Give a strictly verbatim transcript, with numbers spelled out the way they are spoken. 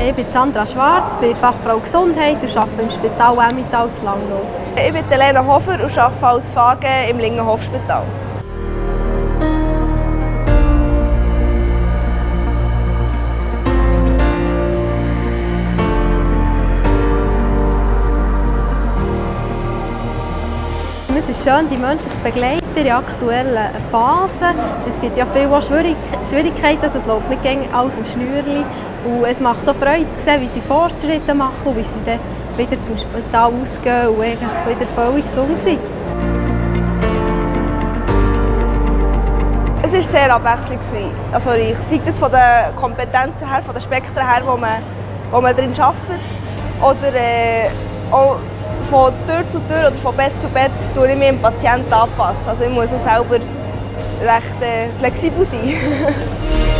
Ich bin Sandra Schwarz, bin Fachfrau Gesundheit und arbeite im Spital Emmental in Langnau. Ich bin Lena Hofer und arbeite als Fage im Lingenhof-Spital. Es ist schön, die Menschen zu begleiten in aktuellen Phasen. Es gibt ja viele Schwierigkeiten, also es läuft nicht immer alles im Schnürli. Und es macht auch Freude zu sehen, wie sie Fortschritte machen und wie sie dann wieder zum Spital ausgehen und eigentlich wieder völlig gesund sind. Es ist sehr abwechslungsreich. Also sei das von den Kompetenzen her, von den Spektren her, wo man, wo man drin arbeitet, oder äh, auch von Tür zu Tür oder von Bett zu Bett tue ich mich dem Patienten anpassen. Also ich muss auch selber recht äh, flexibel sein.